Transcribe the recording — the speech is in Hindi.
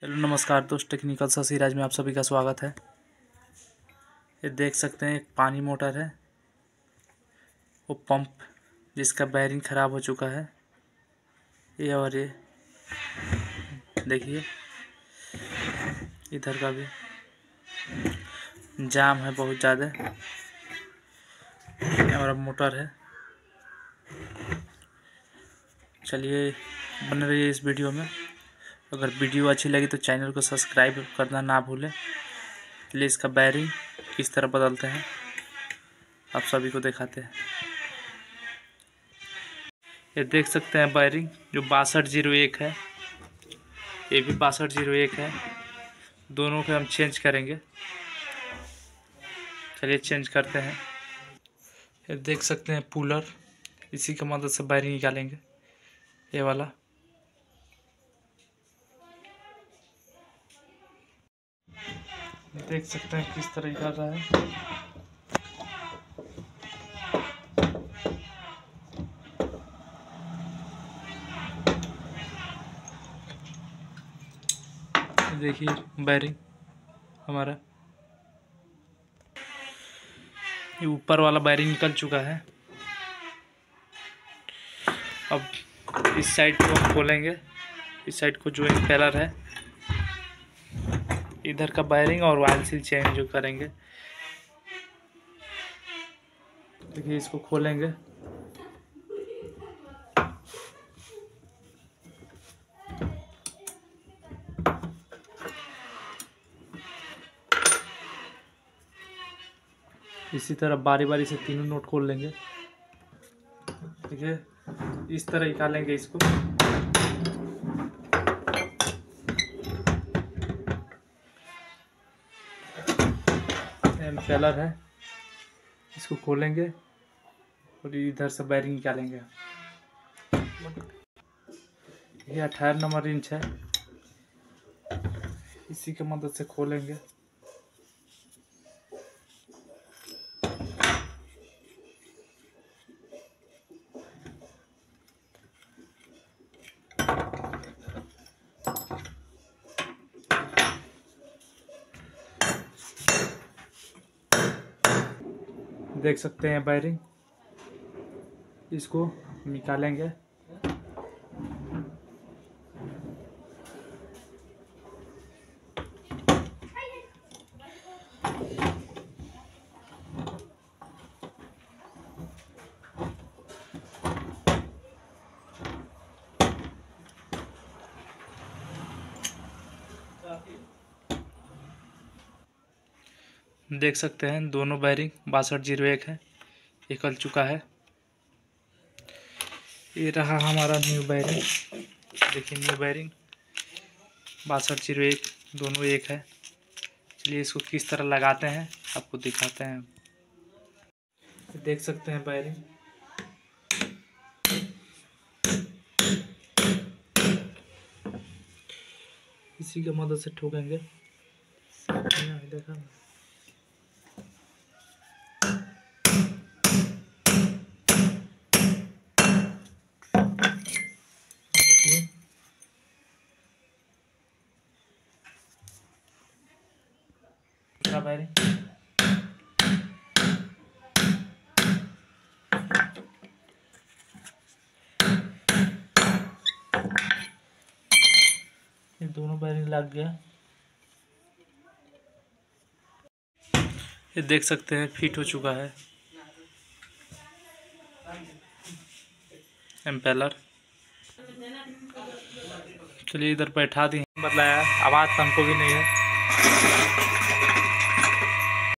हेलो नमस्कार दोस्त, टेक्निकल ससीराज में आप सभी का स्वागत है। ये देख सकते हैं एक पानी मोटर है, वो पंप जिसका बैरिंग ख़राब हो चुका है। ये और ये देखिए, इधर का भी जाम है बहुत ज़्यादा। और मोटर है। चलिए बने रहिए इस वीडियो में। अगर वीडियो अच्छी लगी तो चैनल को सब्सक्राइब करना ना भूलें। चलिए इसका बैरिंग किस तरह बदलते हैं आप सभी को दिखाते हैं। ये देख सकते हैं बैरिंग जो 6201 है, ये भी 6201 है। दोनों के हम चेंज करेंगे। चलिए चेंज करते हैं। ये देख सकते हैं पुलर, इसी की मदद से बैरिंग निकालेंगे। ये वाला देख सकते हैं किस तरह निकाल रहा है। देखिए बैरिंग हमारा, ये ऊपर वाला बैरिंग निकल चुका है। अब इस साइड को हम खोलेंगे। इस साइड को जो इम्पेलर है, इधर का बैरिंग और ऑयल सील चेंज जो करेंगे। देखिए इसको खोलेंगे। इसी तरह बारी बारी से तीनों नोट खोल लेंगे। ठीक है, इस तरह निकालेंगे इसको। इम्पेलर है, इसको खोलेंगे और इधर से बैरिंग निकालेंगे। ये 18 नंबर इंच है, इसी की मदद से खोलेंगे। देख सकते हैं बैरिंग, इसको निकालेंगे। देख सकते हैं दोनों बैरिंग 6201 है, निकल चुका है। ये रहा हमारा न्यू बैरिंग। देखिए न्यू बैरिंग 6201 दोनों एक है। चलिए इसको किस तरह लगाते हैं आपको दिखाते हैं। देख सकते हैं बैरिंग, इसी की मदद से ठोकेंगे। देखा बैरिंग, ये दोनों बैरिंग लग गया। ये देख सकते हैं फिट हो चुका है इम्पेलर। चलिए इधर बैठा दी, बदलाया, आवाज़ तो हमको भी नहीं है।